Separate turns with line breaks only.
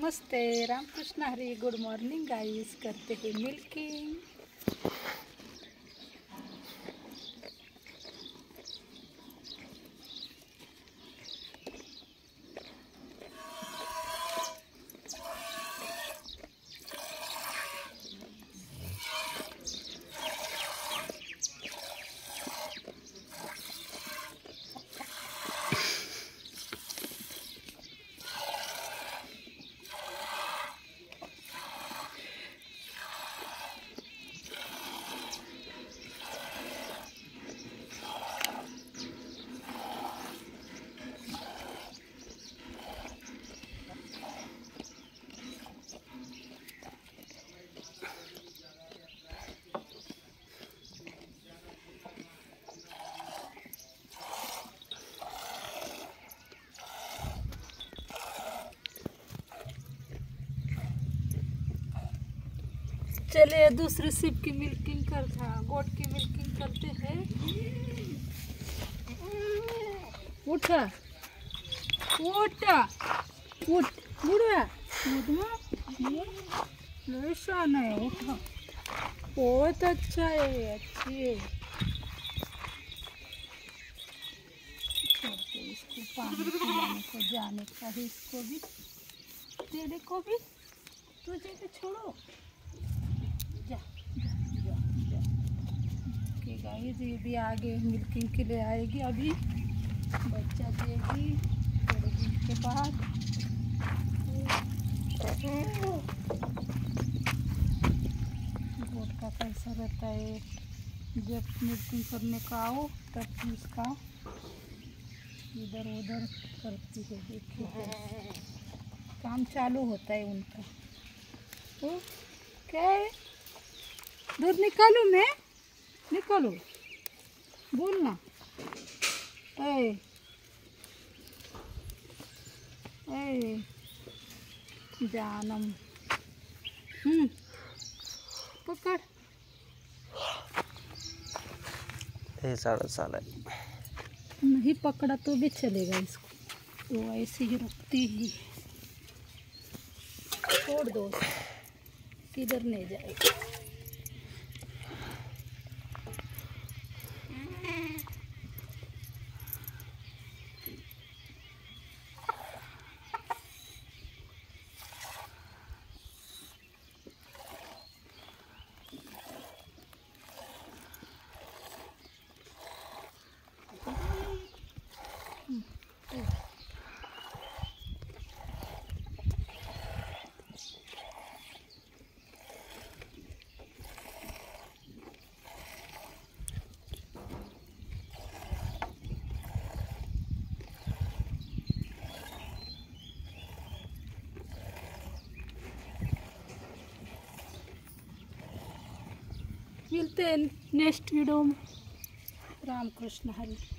नमस्ते, Ramakrishna Hari, good morning guys. करते हैं मिल्किंग। चलिए दूसरी सिप की मिल्किंग करते हैं, गोट की मिल्किंग करते हैं। उठा उठा उठ बुढ़ा ऐसा नहीं, उठा। बहुत अच्छा है, अच्छी है। इसको पानी पिलाने को जाने का है, इसको भी तेरे को भी, तुझे भी छोड़ो। गाइस ये भी आगे मिल्किंग के लिए आएगी, अभी बच्चा देगी थोड़े दिन के बाद। गोट का कैसा रहता है, जब मिल्किंग करने का आओ तब उसका इधर उधर करती है। देखिए काम चालू होता है उनका। तो क्या है, दूध निकालूं मैं? निकालो, बोलना। ए जानम, पकड़।
ये सारा साल है,
नहीं पकड़ा तो भी चलेगा, इसको तो ऐसे ही रखती ही। छोड़ दो, किधर नहीं जाएगा। मिलते हैं नेक्स्ट वीडियो में। रामकृष्ण हरी।